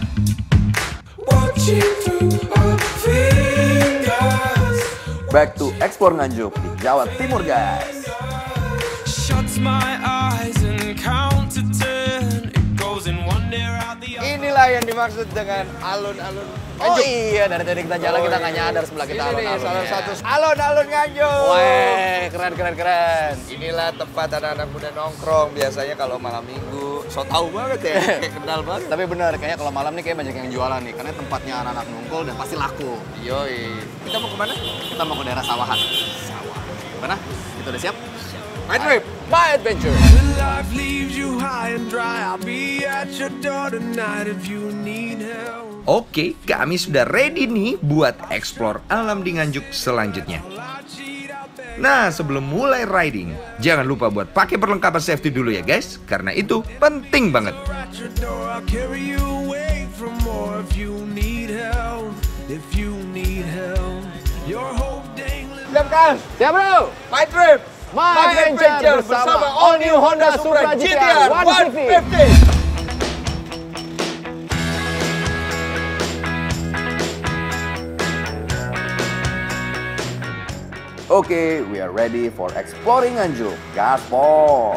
Back to Explore Nganjuk di Jawa Timur, guys. Inilah yang dimaksud dengan alun-alun Nganjuk. Oh iya, dari tadi kita jalan kita nggak nyadar sebelah kita Ini nih alun-alun. salah satu alun-alun Nganjuk. Weh, keren. Inilah tempat anak-anak muda nongkrong biasanya kalau malam minggu. So tau banget ya, kayak kenal banget. Tapi bener, kayaknya kalau malam nih kayak banyak yang jualan nih, karena tempatnya anak-anak nongkrong dan pasti laku. Yoi. Kita mau kemana? Kita mau ke daerah sawahan. Sawah. Gimana? Kita udah siap? My trip, My adventure. Life leaves you high and dry. I'll be at your door tonight if you need help. Oke, kami sudah ready nih buat explore alam di Nganjuk selanjutnya. Nah, sebelum mulai riding, jangan lupa buat pakai perlengkapan safety dulu ya guys, karena itu penting banget. At your door, I'll carry you away from more if you need help. If you need help, your hope dangling. siap kan? Siap bro. My trip, My adventure bersama all new Honda Supra GT-R 150. Oke, we are ready for exploring Nganjuk. Gaspol.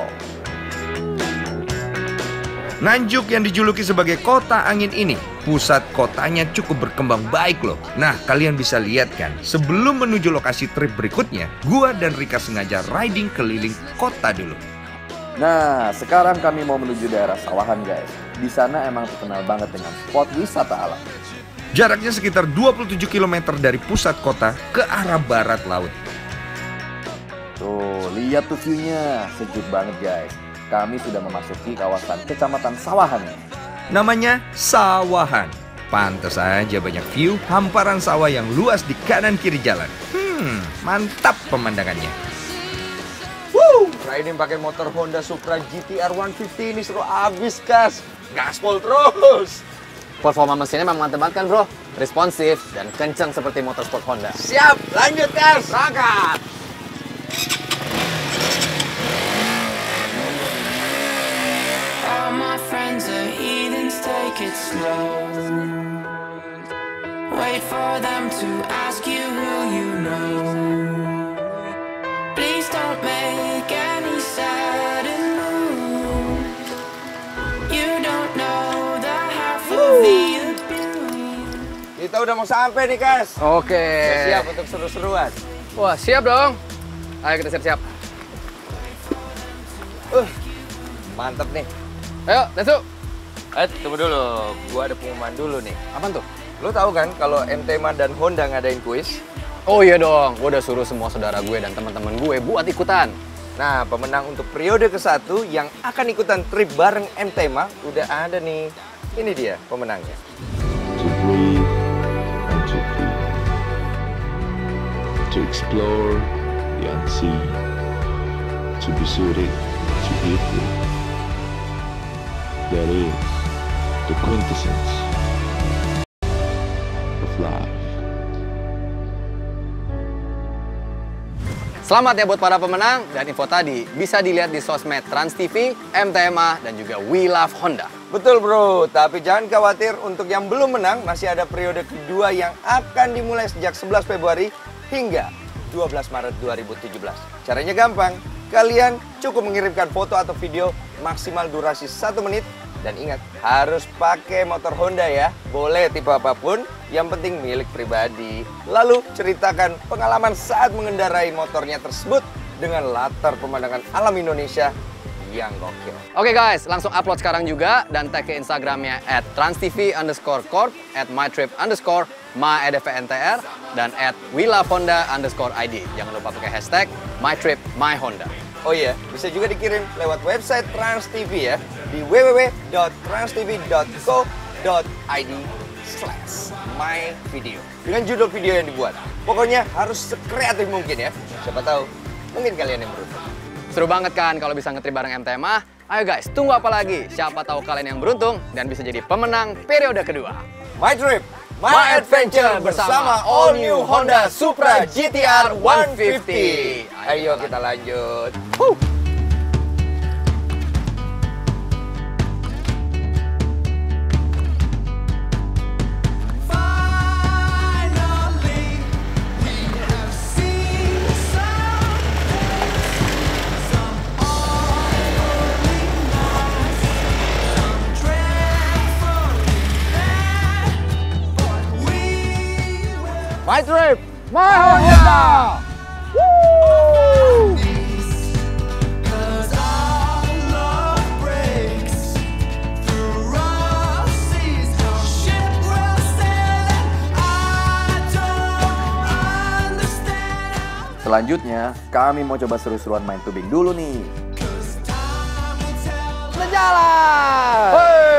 Nganjuk yang dijuluki sebagai kota angin ini, pusat kotanya cukup berkembang baik loh. Nah, kalian bisa lihat kan, sebelum menuju lokasi trip berikutnya, gua dan Rika sengaja riding keliling kota dulu. Nah, sekarang kami mau menuju daerah sawahan, guys. Di sana emang terkenal banget dengan spot wisata alam. Jaraknya sekitar 27 km dari pusat kota ke arah barat laut. Tuh, lihat tuh view-nya. Sejuk banget, guys. Kami sudah memasuki kawasan Kecamatan Sawahan. Namanya Sawahan. Pantes aja banyak view hamparan sawah yang luas di kanan kiri jalan. Mantap pemandangannya. Riding pakai motor Honda Supra GT-R 150 ini seru abis, Kas. Gaspol terus. Performa mesinnya memang mantep banget kan bro. Responsif dan kencang seperti motorsport Honda. Siap, lanjut, Kas. Berangkat. All my friends are heathens, take it slow. Wait for them to ask you who you know. Please don't make any sudden move. You don't know the half of the appeal. Kita udah mau sampai nih, Kas. Oke. Siap untuk seru-seruan. Wah siap dong. Ayo kita siap-siap. Mantep nih. Ayo, let's go. Tunggu dulu. Gua ada pengumuman dulu nih. Apaan tuh? Lo tahu kan kalau MTMA dan Honda ngadain kuis? Oh iya dong, gue udah suruh semua saudara gue dan teman-teman gue buat ikutan. Nah, pemenang untuk periode ke-1 yang akan ikutan trip bareng MTMA udah ada nih. Ini dia pemenangnya. To breathe and to feel, to explore the unseen, to be suited, to be free. That is the quintessence of life. Selamat ya buat para pemenang, dan info tadi bisa dilihat di sosmed Trans TV, MTMA, dan juga We Love Honda. Betul bro, tapi jangan khawatir untuk yang belum menang masih ada periode kedua yang akan dimulai sejak 11 Februari hingga 12 Maret 2017. Caranya gampang, kalian cukup mengirimkan foto atau video maksimal durasi 1 menit. Dan ingat, harus pakai motor Honda ya. Boleh tipe apapun, yang penting milik pribadi. Lalu ceritakan pengalaman saat mengendarai motornya tersebut dengan latar pemandangan alam Indonesia yang gokil. Oke guys, langsung upload sekarang juga dan tag ke Instagramnya @transtv_corp, @mytrip_, myedvntr, dan @welovehonda_id. Jangan lupa pakai hashtag #mytripmyhonda. Oh iya, bisa juga dikirim lewat website Trans TV ya, di www.transtv.co.id/myvideo dengan judul video yang dibuat. Pokoknya harus sekreatif mungkin ya. Siapa tahu, mungkin kalian yang beruntung. Seru banget kan kalau bisa ngetrip bareng MTMA? Ayo guys, tunggu apa lagi? Siapa tahu kalian yang beruntung dan bisa jadi pemenang periode kedua. My Trip, My Adventure bersama all new Honda Supra GT-R 150. Ayo kita lanjut. My Trip, My Honda. Selanjutnya, kami mau coba seru-seruan main tubing dulu nih. Berjalan.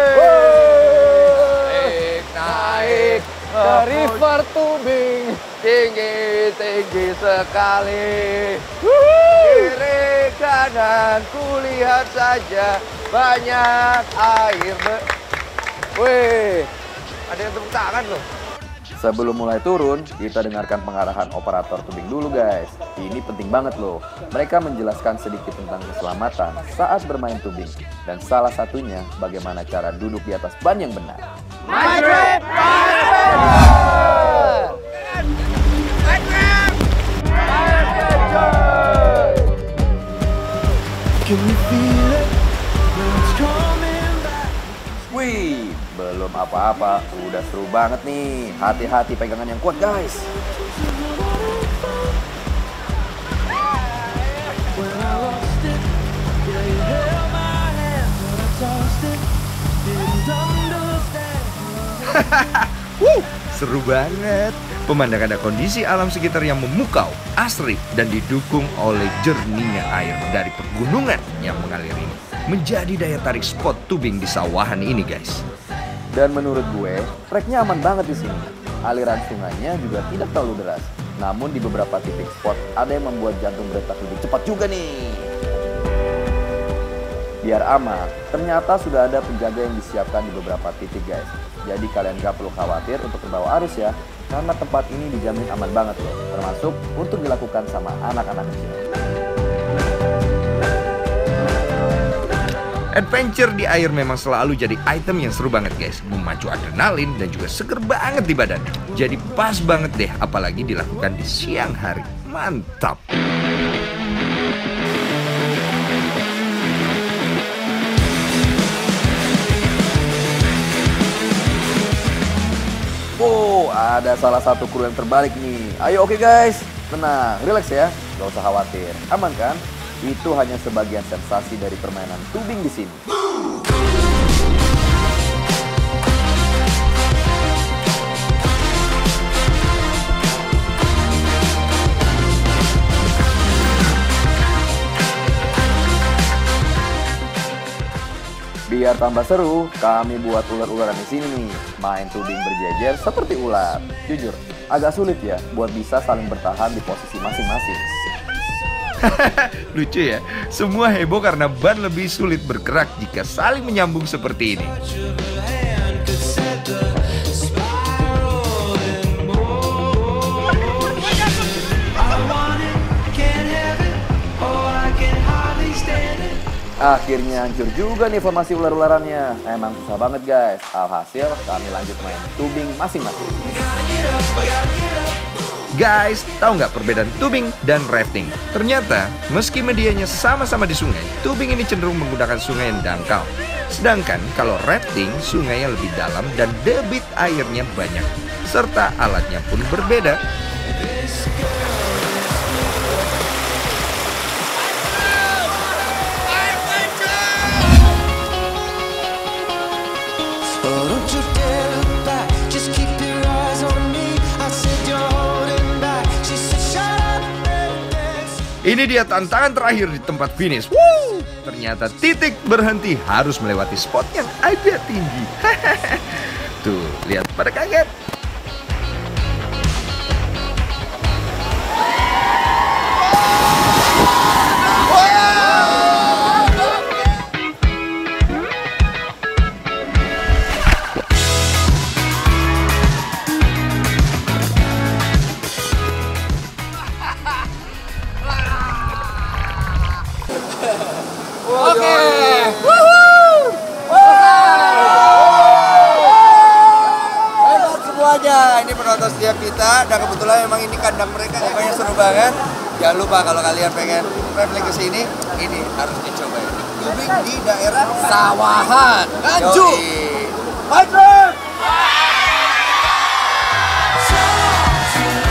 Naik ke river tubing, tinggi sekali. Kiri kanan kulihat saja banyak air. Wih, Ada yang tepuk tangan loh. Sebelum mulai turun, kita dengarkan pengarahan operator tubing dulu guys. Ini penting banget loh. Mereka menjelaskan sedikit tentang keselamatan saat bermain tubing. Dan salah satunya bagaimana cara duduk di atas ban yang benar. My Trip, Wih, belum apa-apa. Udah seru banget nih. Hati-hati pegangan yang kuat guys. Seru banget. Pemandangan dan kondisi alam sekitar yang memukau, asri, dan didukung oleh jernihnya air dari pegunungan yang mengalir ini menjadi daya tarik spot tubing di sawahan ini guys. Dan menurut gue, treknya aman banget di sini. Aliran sungainya juga tidak terlalu deras. Namun di beberapa titik spot ada yang membuat jantung berdetak lebih cepat juga nih. Biar aman, ternyata sudah ada penjaga yang disiapkan di beberapa titik guys. Jadi kalian gak perlu khawatir untuk terbawa arus ya. Karena tempat ini dijamin aman banget loh. Termasuk untuk dilakukan sama anak-anak kecil. Adventure di air memang selalu jadi item yang seru banget guys. Memacu adrenalin dan juga seger banget di badan. Jadi pas banget deh apalagi dilakukan di siang hari. Mantap. Oh, ada salah satu kru yang terbalik nih. Ayo oke guys, tenang, relax ya. Gak usah khawatir, aman kan? Itu hanya sebagian sensasi dari permainan tubing di sini. Biar tambah seru, kami buat ular-ularan di sini nih. Main tubing berjejer seperti ular. Jujur, agak sulit ya buat bisa saling bertahan di posisi masing-masing. Lucu ya, semua heboh karena ban lebih sulit bergerak jika saling menyambung seperti ini. Akhirnya hancur juga nih formasi ular-ularannya. Emang susah banget guys. Alhasil kami lanjut main tubing masing-masing. Guys, tahu nggak perbedaan tubing dan rafting? Ternyata, meski medianya sama-sama di sungai, tubing ini cenderung menggunakan sungai yang dangkal. Sedangkan kalau rafting, sungainya lebih dalam dan debit airnya banyak. Serta alatnya pun berbeda. Ini dia tantangan terakhir di tempat finish. Woo! Ternyata titik berhenti harus melewati spot yang agak tinggi. Tuh, lihat pada kaget. Ini penonton setiap kita dan kebetulan memang ini kandang mereka, pokoknya seru banget. Jangan lupa kalau kalian pengen traveling ke sini, ini harus dicoba. Tubing di daerah Sawahan, Nganjuk. My Trip!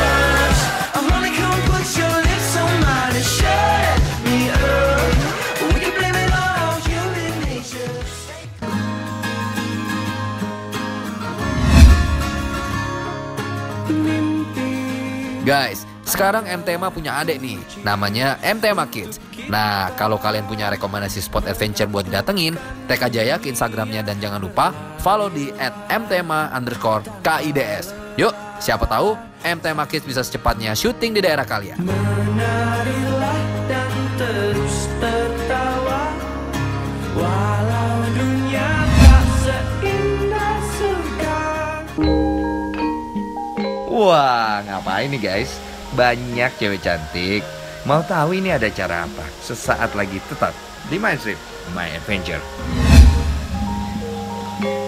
Guys, sekarang MTMA punya adik nih, namanya MTMA Kids. Nah, kalau kalian punya rekomendasi spot adventure buat didatengin, tag aja ya ke Instagramnya dan jangan lupa follow di @mtma_kids. Yuk, siapa tahu MTMA Kids bisa secepatnya syuting di daerah kalian. Menarilah dan terus tertawa, walau dunia tak seindah surga. Wah, ngapain nih guys? Banyak cewek cantik. Mau tahu ini ada cara apa? Sesaat lagi tetap di My Trip, My Adventure.